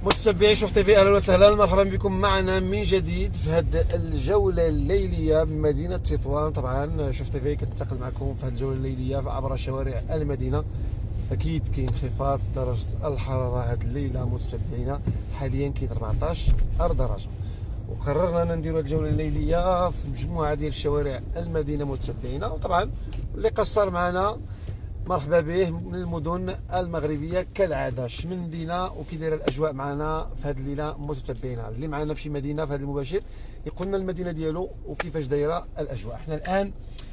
متتبعي شوف تيفي، اهلا وسهلا، مرحبا بكم معنا من جديد في هذه الجوله الليليه بمدينه تطوان. طبعا شوف تيفي كنتقل معكم في هذه الجوله الليليه عبر شوارع المدينه. اكيد كاين انخفاض درجه الحراره هذه الليله متتبعينا، حاليا كاين 14 درجه، وقررنا ان نديروا الجوله الليليه في مجموعه ديال شوارع المدينه متتبعينا. وطبعا اللي قصر معنا مرحبا به من المدن المغربيه كالعاده. شمن دينا وكي دايره الاجواء معنا في هذه الليله متتبعينا. اللي معنا في شي مدينه في هذا المباشر يقول لنا المدينه ديالو وكيفاش دايره الاجواء. احنا الان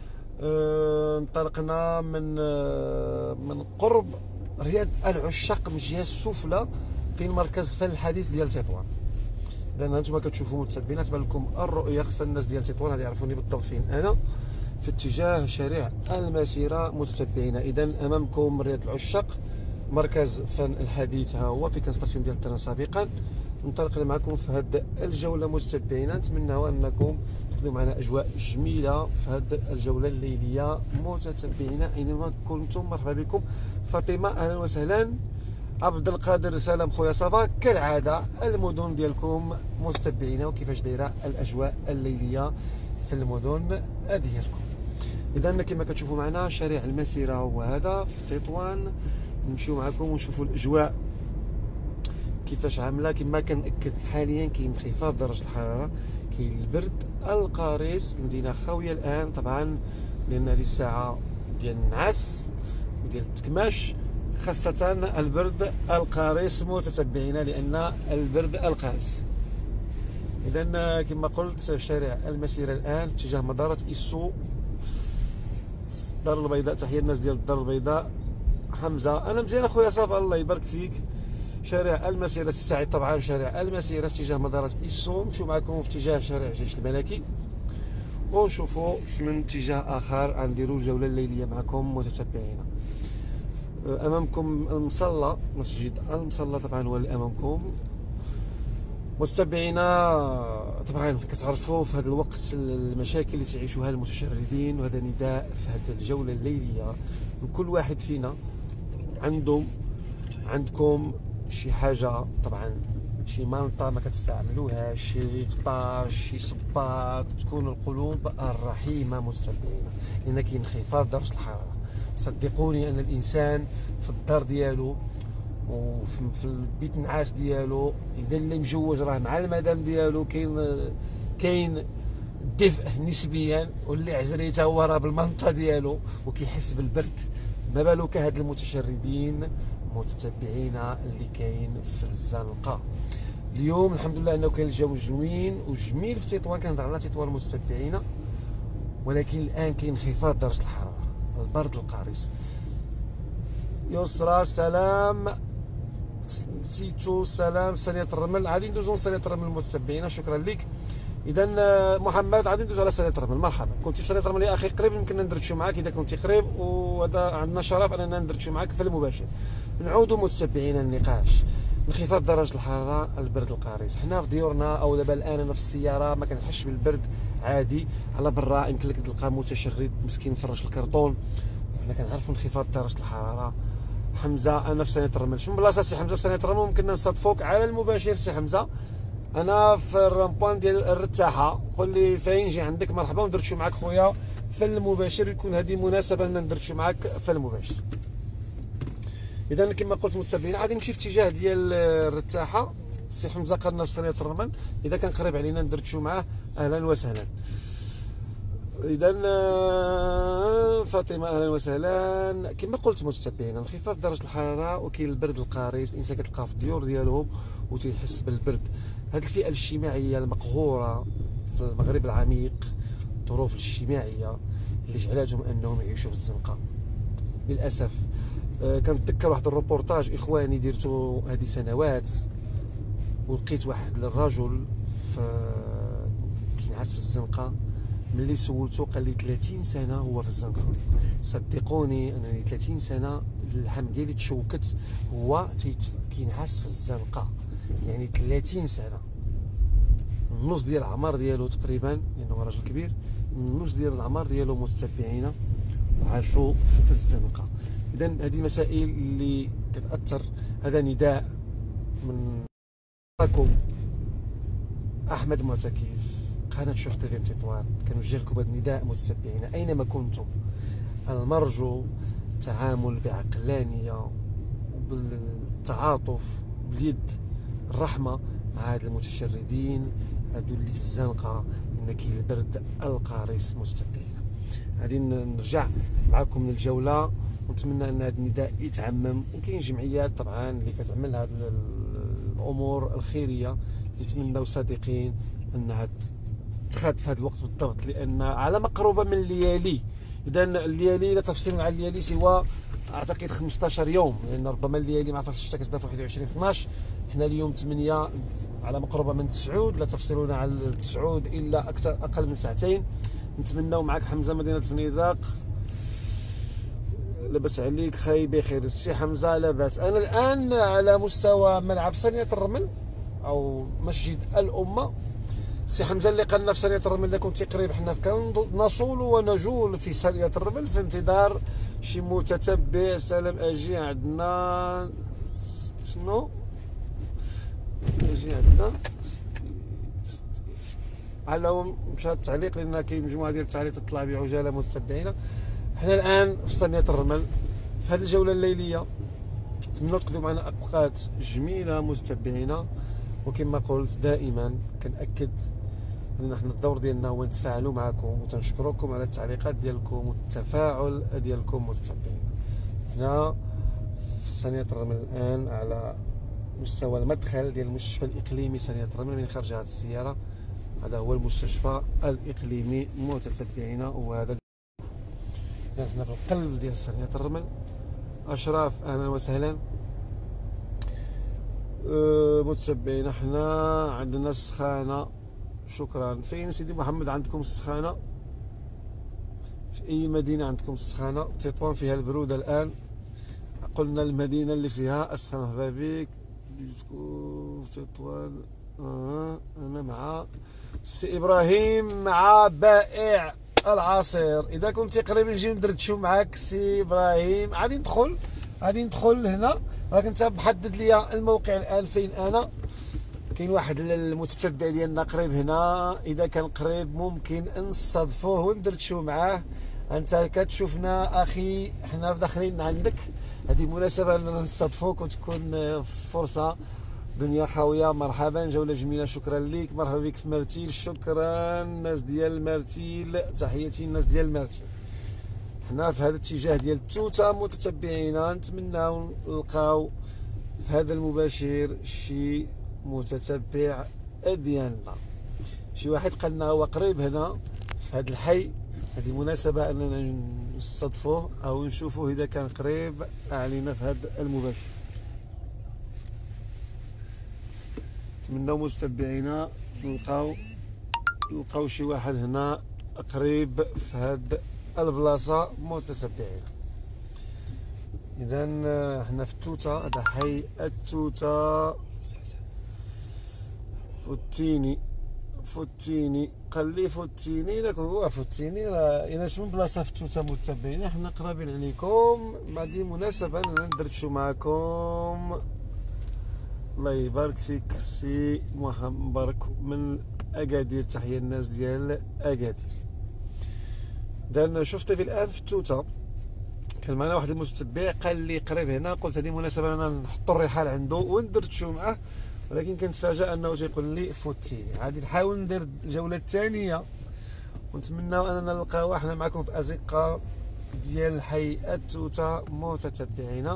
انطلقنا من قرب رياض العشاق من الجهه السفلى في المركز فن الحديث ديال تطوان. اذا انتم كتشوفوا متتبعين تبان لكم الرؤيه، خص الناس ديال تطوان هذه يعرفوني بالضبط فين انا، في اتجاه شارع المسيره متتبعين. اذا امامكم رياض العشاق، مركز فن الحديث ها هو في كان ستاسيون ديال التران سابقا. انطلقنا معكم في هذه الجوله متتبعين، نتمنى انكم تاخذوا معنا اجواء جميله في هذه الجوله الليليه متتبعين اينما كنتم. مرحبا بكم. فاطمه اهلا وسهلا. عبد القادر سلام خويا صافا، كالعاده المدن ديالكم متتبعين وكيفاش دايره الاجواء الليليه في المدن ديالكم. اذا كما كتشوفوا معنا شارع المسيره هو هذا في تطوان. نمشيو معكم ونشوفوا الاجواء كيفاش عامله. كما كنأكد حاليا كاين انخفاض درجه الحراره، كاين البرد القارس، المدينه خاويه الان طبعا لان هذه الساعه ديال النعاس وديال التكماش، خاصه البرد القارس متتبعين لان البرد القارس. اذا كما قلت شارع المسيره الان اتجاه مدارة إيسو الدار البيضاء. تحيه الناس ديال الدار البيضاء. حمزه انا مزيان اخويا صافا الله يبارك فيك. شارع المسيره سي سعيد طبعا شارع المسيره في اتجاه مدارة إيسو. نمشيو معكم في اتجاه شارع الجيش الملكي ونشوفوا من اتجاه اخر غنديروا الجوله الليليه معكم متتبعين. امامكم المصلى، مسجد المصلى طبعا هو اللي امامكم متتبعينا. طبعا كتعرفوا في هذا الوقت المشاكل اللي تعيشوها المتشردين، وهذا نداء في هذه الجوله الليليه من كل واحد فينا. عندكم شي حاجه طبعا، شي مانطه ما كتستعملوهاش، شي غطاش، شي صباط، تكون القلوب الرحيمه متتبعينا لان كاين انخفاض درجه الحراره. صدقوني ان الانسان في الدار ديالو وفي البيت النعاس ديالو، اذا اللي مجوج راه مع المدام ديالو كاين دفء نسبيا، واللي عزريته هو راه بالمنطقه ديالو وكيحس بالبرد. ما بالك هاد المتشردين متتبعين اللي كاين في الزنقه. اليوم الحمد لله انه كاين الجو زوين وجميل في تطوان، كنهضر على تطوان متتبعين، ولكن الان كاين انخفاض درجه الحراره، البرد القارس. يسرى سلام، سيتو سلام، سنية الرمل. غادي ندوزو لسنية الرمل المتتبعين، شكرا لك. اذا محمد غادي ندوزو على سنية الرمل. مرحبا، كنتي في سنية الرمل يا اخي قريب، يمكن ندردشو معاك اذا كنتي قريب، وهذا عندنا شرف اننا ندردشو معاك في المباشر. نعودوا متتبعين النقاش. انخفاض درجة الحرارة، البرد القارس. حنا في ديورنا او دابا الان انا في السيارة ما كنحسش بالبرد عادي. على برا يمكن لك تلقى متشرد مسكين فرش الكرتون، وحنا كنعرفوا انخفاض درجة الحرارة. حمزه انا في سنه الرمل. شنو بلاصه سي حمزه في سنه الرمل؟ ممكن نصادفوك على المباشر سي حمزه. انا في الرامبوان ديال الرتاحه، قول لي فين نجي عندك مرحبا وندردشو معاك خويا في المباشر. يكون هذه مناسبه ان ندردشو معاك في المباشر. اذا كما قلت متابعين غادي نمشي في اتجاه ديال الرتاحه. سي حمزه قالنا في سنه الرمل، اذا كان قريب علينا ندردشو معاه اهلا وسهلا. اذا فاطمه اهلا وسهلا. كما قلت متتبعين انخفاض درجه الحراره وكاين البرد القارس، الانسان كتلقاه في الديور ديالهم وتيحس بالبرد. هذه الفئه الاجتماعيه المقهوره في المغرب العميق، الظروف الاجتماعيه اللي جعلتهم انهم يعيشوا في الزنقه للاسف. كنتذكر واحد الروبورتاج اخواني درتو هذه سنوات، ولقيت واحد الرجل كينعس في الزنقه. ملي سولتو قال لي 30 سنه هو في الزنقه. صدقوني انني 30 سنه اللحم ديالي تشوكت، هو كينعس في الزنقه يعني 30 سنه. النص ديال العمر ديالو تقريبا لانه راجل كبير، النص ديال العمر ديالو متتبعين وعاشوا في الزنقه. اذا هذه مسائل اللي كتاثر. هذا نداء من معكم احمد معتكف، قناه شوف تي في ام تطوان. كنوجه لكم هذا النداء متتبعينا اينما كنتم: المرجو التعامل بعقلانيه وبالتعاطف باليد الرحمه مع هاد المتشردين هادو اللي في الزنقه، لان كاين البرد القارس. متتبعينا غادي نرجع معكم من الجوله، ونتمنى ان هذا النداء يتعمم. وكاين جمعيات طبعا اللي كتعمل هذه الامور الخيريه، نتمنوا صادقين انها تخاد في هذا الوقت بالضبط، لان على مقربه من الليالي. اذا الليالي لا تفصل عن الليالي سوى اعتقد 15 يوم، لان ربما الليالي مع فصل الشتاء كتبدا في 21 12. حنا اليوم 8 على مقربه من 9، لا تفصلون عن 9 الا اكثر اقل من ساعتين. نتمنوا معك حمزه مدينه فنيدق، لاباس عليك خاي بخير. السي حمزه لاباس. انا الان على مستوى ملعب صنية الرمل او مسجد الامه. سي حمزه اللي قالنا في صنية الرمل اذا كنتي قريب، حنا كنصول ونجول في صنية الرمل في انتظار شي متتبع. سلام اجي عندنا شنو اجي عندنا على مشى التعليق، لان كاين مجموعه ديال التعليقات تطلع بعجاله متتبعينا. حنا الان في صنية الرمل في هذه الجوله الليليه. نتمنى تقضيو معنا اوقات جميله متتبعينا، وكما قلت دائما كنأكد ان احنا الدور ديالنا هو نتفاعلوا معكم، وتنشكركم على التعليقات ديالكم والتفاعل ديالكم متتبعينا. حنا في صنية الرمل الان على مستوى المدخل ديال المستشفى الاقليمي صنية الرمل من خارج هذه السياره. هذا هو المستشفى الاقليمي متتبعينا، وهذا حنا في القلب ديال صنية الرمل. اشراف اهلا وسهلا. متتبعينا حنا عندنا السخانه. شكرا. فين سيدي محمد عندكم السخانه؟ في اي مدينه عندكم السخانه؟ تطوان فيها البروده الان. قلنا المدينه اللي فيها السخانه. مرحبا بك تطوان. انا مع السي ابراهيم مع بائع العصير. اذا كنتي قريب نجي ندردشو معاك سي ابراهيم. غادي ندخل هنا. راك انت محدد لي الموقع الان فين انا. كاين واحد المتتبع ديالنا قريب هنا، اذا كان قريب ممكن نصادفوه وندردشو معاه. انت كتشوفنا اخي، حنا داخلين عندك، هذه مناسبه اننا نصادفوك وتكون فرصه. دنيا خاويه مرحبا، جوله جميله، شكرا لك. مرحبا بك في مرتيل. شكرا الناس ديال مرتيل، تحياتي الناس ديال مرتيل. حنا في هذا الاتجاه ديال التوته متتبعينا. نتمناو نلقاو في هذا المباشر شي متتبع ديالنا، شي واحد قالنا هو قريب هنا في هذا الحي. هذه مناسبه اننا نصادفوه او نشوفوه اذا كان قريب علينا في هذا المباشر. نتمناو متتبعينا نلقاو شي واحد هنا قريب في هذا البلاصه متتبعينا. اذا حنا في التوته، هذا حي التوته. فوتيني قال لي فوتيني. لكن هو فوتيني راه الا شنو بلاصه في التوته متتبعين، حنا قرابين عليكم. هذه مناسبه اننا ندردشوا معكم. الله يبارك فيك سي محمد مبارك من اكادير. تحيه الناس ديال اكادير. اذا شفت في الان في التوته كان معنا واحد المتتبع قال لي قريب هنا. قلت هذه مناسبه اننا نحطوا الرحال عنده وندردشوا معاه، ولكن كنتفاجأ انه تيقول لي فوتيني. غادي نحاول ندير الجوله الثانيه، ونتمناو اننا نلقاو احنا معكم في ازقه ديال حي التوته متتبعينا.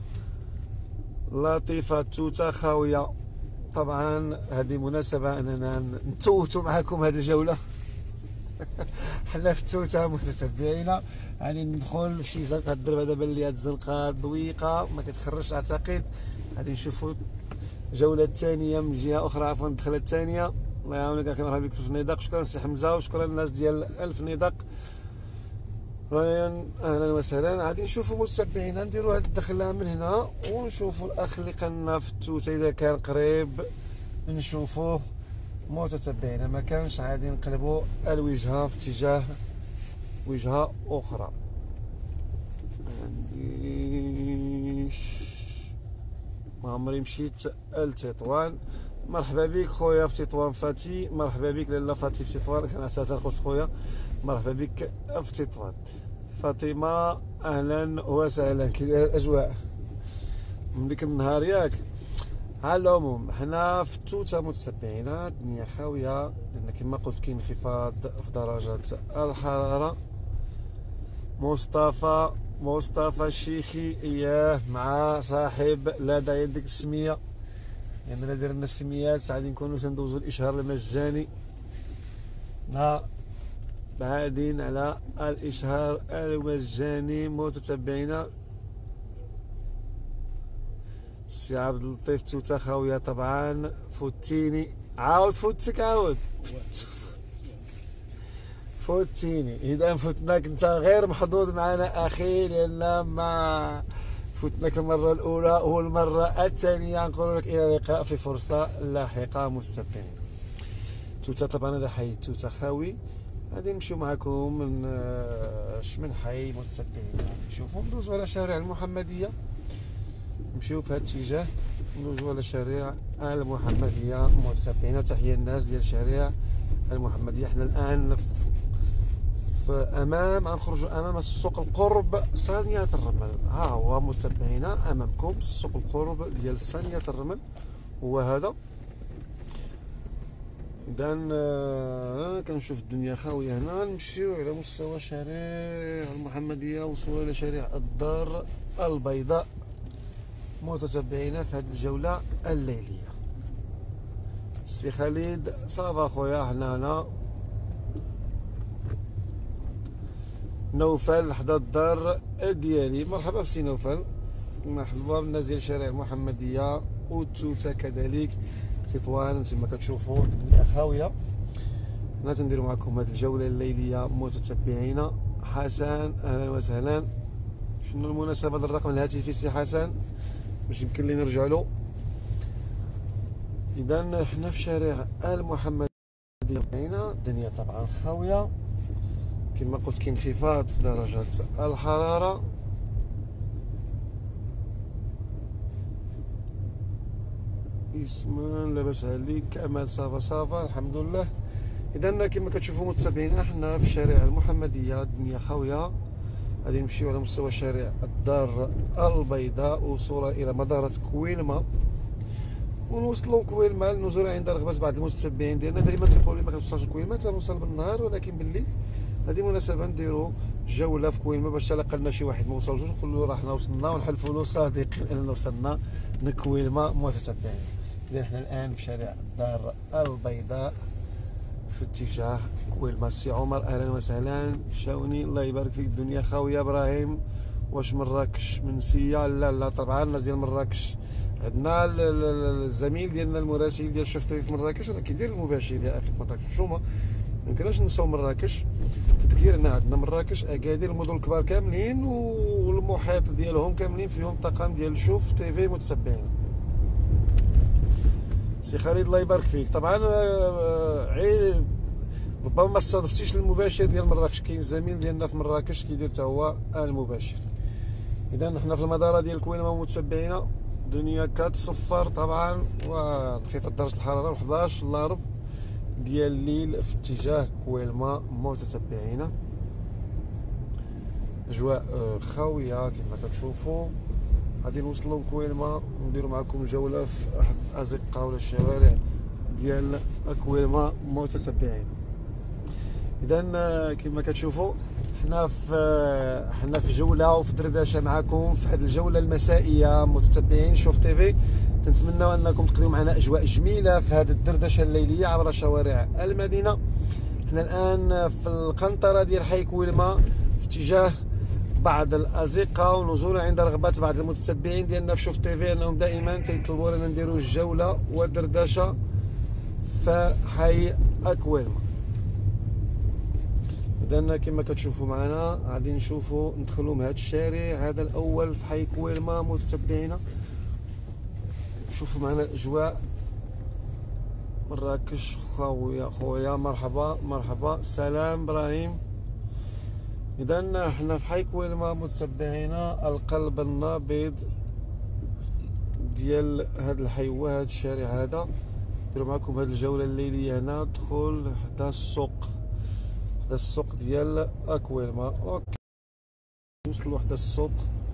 لطيفه التوته خاويه. طبعا هذه مناسبه اننا نتوتوا معكم هذه الجوله. حنا في التوته متتبعينا. يعني ندخل في شي زنقه. الدرب دابا اللي هاد الزنقه ضويقه ما كتخرجش اعتقد. غادي نشوفوا الجوله الثانيه من جهه اخرى، عفوا الدخله الثانيه. الله يعاونك اخي. مرحبا بك في الفنيدق. شكرا سي حمزه، وشكرا للناس ديال الفنيدق. ريان اهلا وسهلا. غادي نشوفوا متتبعينا نديروا هاد الدخله من هنا، ونشوفوا الاخ اللي قالنا في التوته اذا كان قريب نشوفوه متتبعينا. ما كانش غادي نقلبوا الوجهه في اتجاه وجهه اخرى. ما عمري مشيت لتطوان. مرحبا بك خويا في تطوان فاتي، مرحبا بك لاله فاتي في تطوان، كنعتذر قلت خويا. مرحبا بك في تطوان فاطمه، اهلا وسهلا. كي دايره الاجواء من ديك النهار ياك؟ على العموم حنا في التوته متتبعين، الدنيا خاويه لان كما قلت كاين انخفاض في درجات الحراره. مصطفى الشيخي، اياه مع صاحب لا داعي ديك السميه، يعني لا درنا السميات غادي نكونوا تندوزو الاشهار المجاني. بعادين على الاشهار المجاني متتبعينا. سي عبد اللطيف توتا خاويه طبعا. فوتيني عاود فوتك عاود فوتيني. اذا فتناك انت غير محظوظ معنا اخي، لان ما فتناك المره الاولى والمره الثانيه. نقول لك الى اللقاء في فرصه لاحقه مستمعين. توتا طبعا هذا حي توتا خاوي. غادي نمشيو معكم من حي متتبعين. شوفوا ندوزو على شارع المحمديه، نمشيو في هذا الاتجاه، ندوزو على شارع المحمديه متتبعين. تحيه الناس ديال شارع المحمديه. حنا الان امام غنخرجوا امام السوق القرب صانيه الرمل. ها هو متابعينا امامكم السوق القرب ديال صانيه الرمل هو هذا. اذا كنشوف الدنيا خاويه هنا. نمشيو على مستوى شارع المحمديه، وصولا الى شارع الدار البيضاء متتبعينا في هذه الجوله الليليه. سي خالد صافا خويا، حنا هنا. نوفل حدا الدار ديالي، مرحبا بسي نوفل، مرحبا بالناس ديال شارع المحمديه وتوتا كذلك تطوان. كما كتشوفوا الدنيا خاويه. انا تندير معكم هذه الجوله الليليه متتبعين. حسن اهلا وسهلا. شنو المناسبه ديال الرقم الهاتفي سي حسن باش يمكن لي نرجع له؟ اذا حنا في شارع المحمديه، الدنيا طبعا خاويه كما قلت. كاين انخفاض في درجات الحراره. اسمان لاباس عليك؟ كمال صافا الحمد لله. اذا كما كتشوفوا متابعينا حنا في شارع المحمديه، الدنيا خاويه. غادي نمشيو على مستوى شارع الدار البيضاء وصولا الى مدارة كويلما، ونوصلوا كويلما النزول عند رغبه بعض المتتبعين ديالنا. دائما تيقولوا لي ما كتوصلش كويلما، تنوصل بالنهار، ولكن بالليل هذه مناسبه نديروا جوله في كويلما باش لقلنا شي واحد ما وصلش نقولوا راه حنا وصلنا، ونحلفوا له صادقين اننا وصلنا لكويلما متتبعين. اذا حنا الان في شارع الدار البيضاء في اتجاه كويلما. سي عمر اهلا وسهلا. شاوني الله يبارك فيك. الدنيا خاويه. ابراهيم واش مراكش منسيه؟ لا طبعا الناس ديال مراكش عندنا الزميل ديالنا المراسل ديال شفتي في مراكش راه كيدير المباشر يا اخي. ما تعرفوش ميمكنناش نساو مراكش. تذكير ان عندنا مراكش اكادير المدن الكبار كاملين والمحيط ديالهم كاملين فيهم طاقم ديال شوف تيفي متتبعين. سي خالد الله يبارك فيك. طبعا عيد ربما ما استضفتيش المباشر ديال مراكش، كاين زميل ديالنا في مراكش كيدير حتى هو المباشر. اذا حنا في المداره ديال كويلما متتبعين. الدنيا كتصفر طبعا، وانخفاض درجه الحراره 11 الا ربع ديال الليل في اتجاه كويلما متتبعين. اجواء خاويه كما كتشوفوا. غادي نوصلوا لكويلما ونديروا معكم جوله في احد الازقه ولا الشوارع ديال كويلما متتبعين. اذا كما كتشوفوا حنا في جوله وفي دردشه معكم في هذه الجوله المسائيه متتبعين شوف تيفي. تنتمنوا انكم تقضيو معنا اجواء جميله في هذه الدردشه الليليه عبر شوارع المدينه. حنا الان في القنطره ديال حي كويلما في اتجاه بعض الازقه ونزولا عند رغبه بعض المتتبعين ديالنا في شوف تيفي، انهم دائما تيطلبوا لنا نديروا الجوله والدردشه في حي كويلما. اذا كما كتشوفوا معنا غادي نشوفوا ندخلوا من هذا الشارع هذا الاول في حي كويلما متتبعينا. شوفوا معنا الاجواء. مراكش خاويه خويا. مرحبا سلام ابراهيم. اذا حنا في حي كويلما متتبعين. القلب النابض ديال هذا الحي وهذا الشارع هذا نديرو معكم هاد الجوله الليليه هنا. ندخل حدا السوق ديال اكويلما. اوكي، وصلوا حدا السوق